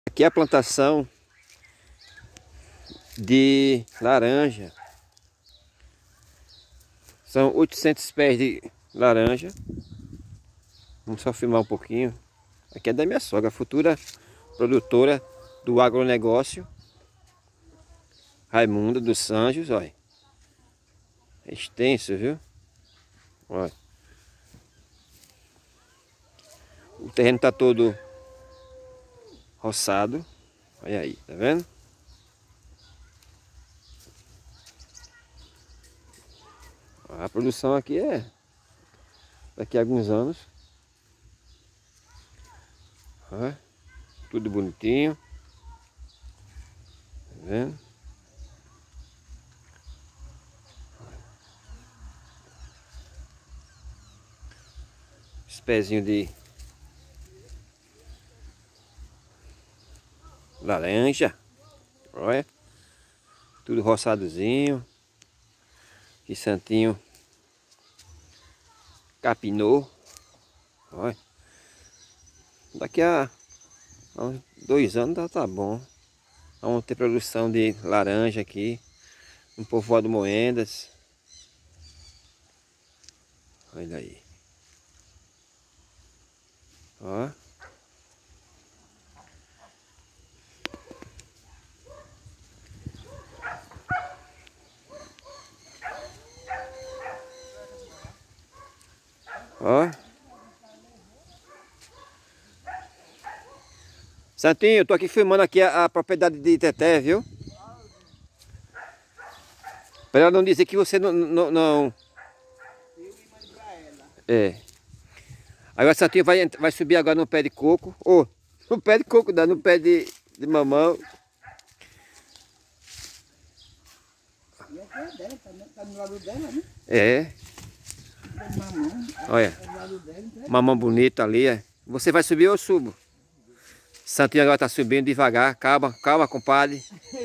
Aqui é a plantação de laranja. São 800 pés de laranja. Vamos só filmar um pouquinho. Aqui é da minha sogra, a futura produtora do agronegócio. Raimunda dos Anjos, olha. É extenso, viu? Olha. O terreno está todo roçado. Olha aí, tá vendo? A produção aqui é daqui a alguns anos. Olha, tudo bonitinho. Tá vendo? Os pezinhos de laranja. Olha. Tudo roçadozinho. Que santinho capinou. Olha. Daqui a uns 2 anos tá bom. Vamos ter produção de laranja aqui no povoado Moendas. Olha aí. Ó. Ó. Santinho, eu tô aqui filmando aqui a propriedade de Teté, viu? Pra ela não dizer que você não... É. Agora Santinho vai subir agora no pé de coco. Ou, no pé de coco, no pé de mamão. E aqui é dela, tá do lado dela, né? É. Olha, mamão bonito ali, é. Você vai subir ou eu subo? Santinho agora tá subindo devagar. Calma, calma, compadre.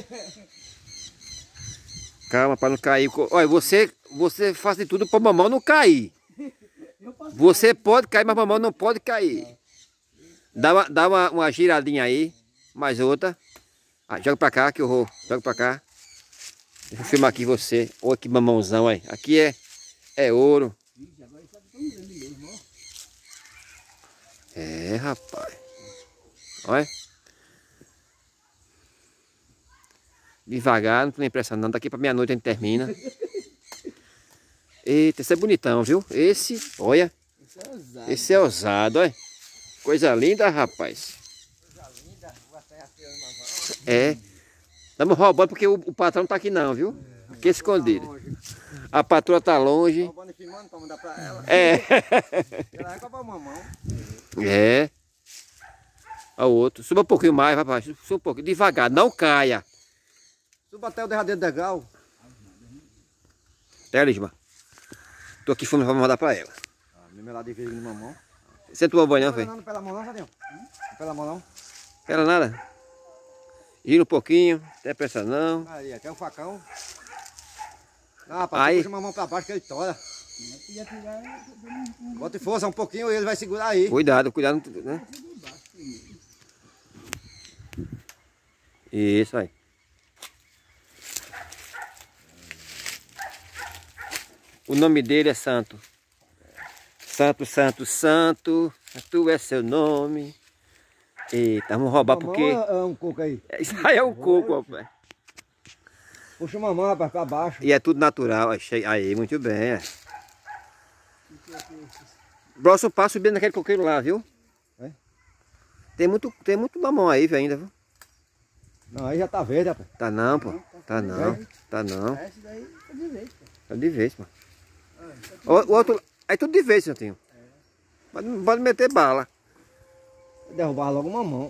Calma para não cair. Olha, você faz de tudo para mamão não cair. Você pode cair, mas mamão não pode cair. Dá uma giradinha aí. Mais outra. Ah, joga para cá que eu vou. Joga para cá. Deixa eu filmar aqui você. Olha que mamãozão aí. Aqui é ouro. É, rapaz. Olha. Devagar, não tem pressa não. Daqui para meia-noite a gente termina. Eita, esse é bonitão, viu? Esse, olha. Esse é ousado, olha. Coisa linda, rapaz. Coisa linda. É. Estamos roubando porque o patrão não tá aqui não, viu? Aqui é escondido. A patroa tá longe. Roubando e filmando para mandar para ela. É. Ela vai roubar o mamão. É. Olha o outro. Suba um pouquinho mais, rapaz. Suba um pouquinho. Devagar, não caia. Suba até o derradeiro degrau. Lisma. Tô aqui fumando pra mandar pra ela. Mesmo lá de vez no mamão. Você tomou banho não, foi? Não, pela mão não, Radinho. Não pela mão não. Quero nada. Gira um pouquinho, não tem pressa não. Aí, aqui é um facão. Ah, rapaz, aí puxa o mamão pra baixo que ele tora. Bota força um pouquinho e ele vai segurar aí. Cuidado, cuidado, né? Isso aí. O nome dele é Santo. Santo, Santo, Santo. Tu é seu nome. Eita, vamos roubar porque... É um coco aí. Isso aí é um coco, rapaz. Puxa o mamão, rapaz, pra baixo. E é tudo natural. Aí, muito bem. É. Próximo passo subindo naquele coqueiro lá, viu? É? Tem muito mamão aí, viu, ainda, viu? Não, aí já tá verde, rapaz. Tá não, pô. Tá não. Tá não. Esse daí tá de vez, pô. Tá de vez, mano. O outro... Aí tudo de vez, Santinho. Pode meter bala. Derrubar logo o mamão.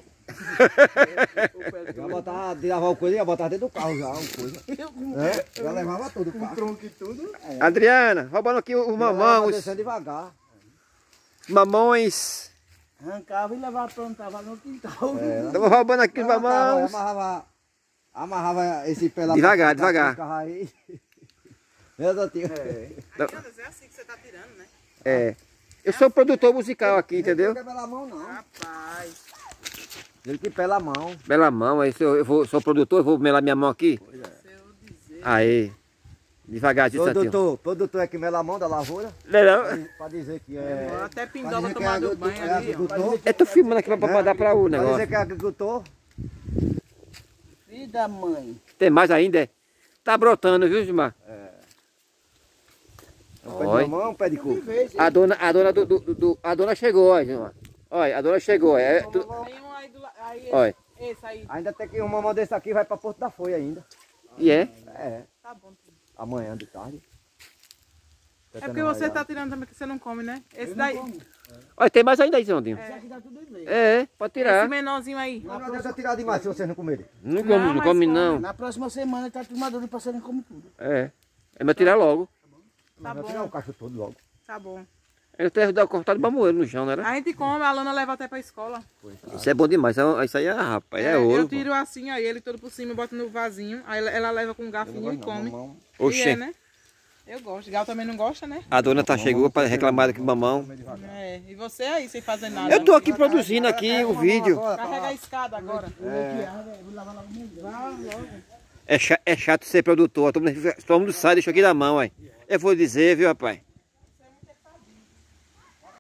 Já botar, tirava o coisa e ia botar dentro do carro já, uma coisa. É, já levava tudo, com tronco e tudo. É. Adriana, roubando aqui os mamão, Descendo devagar. mamões. Arrancava e levava plantava no quintal. Estamos roubando aqui os mamões. Amarrava esse pé lá. Devagar, devagar. Aí. Meu Deus. É assim que você tá tirando, né? É. Eu sou produtor musical aqui, entendeu? Não quebra a mão, não. Rapaz. Ele que pela a mão. Bela mão, aí sou produtor, eu vou melar minha mão aqui. Aí. Devagarzinho, Santinho. Produtor é que mela a mão da lavoura. Não é não? Pra dizer que é... Até Pindoba tomando banho ali, ó. Eu tô filmando aqui pra mandar pra o Pra dizer negócio. que é agricultor. Filho da mãe. Tem mais ainda, é? Tá brotando, viu, Gilmar? É um pé de Oi. mamão, um pé de coco. A dona chegou, ó, Gilmar. Olha, a dona chegou. Tem um aí do lado. Aí, Olha. esse aí. Ainda tem que um mamão desse aqui vai pra Porto da Folha ainda. E é? É, Tá bom. amanhã de tarde. É porque você tá tirando também que você não come, né? Esse daí. Olha, tem mais ainda aí, Zondinho. Pode Esse tirar. menorzinho aí. Não adianta tirar demais se vocês não comerem. Não come, não mas come come. não. Na próxima semana tá tudo maduro e passarinho come tudo. É. É melhor tirar logo. Tá Vai tirar o bom. cacho todo logo. Tá bom. Eu até dar cortado pra moer no chão, não era? A gente come, a Lana leva até pra escola. Isso é bom demais. Isso aí é, rapaz, é ouro. Eu tiro assim, aí ele todo por cima, boto no vasinho. Aí ela leva com um garfinho e come. Mamão. E Oxê. é, né? Eu gosto. Gal também não gosta, né? A dona chegou para reclamar aqui do mamão. É. E você aí, sem fazer nada. Eu tô aqui produzindo aqui o vídeo. Carrega a escada agora. É chato ser produtor. Todo mundo sai, deixa aqui na mão, aí. Eu vou dizer, viu, rapaz?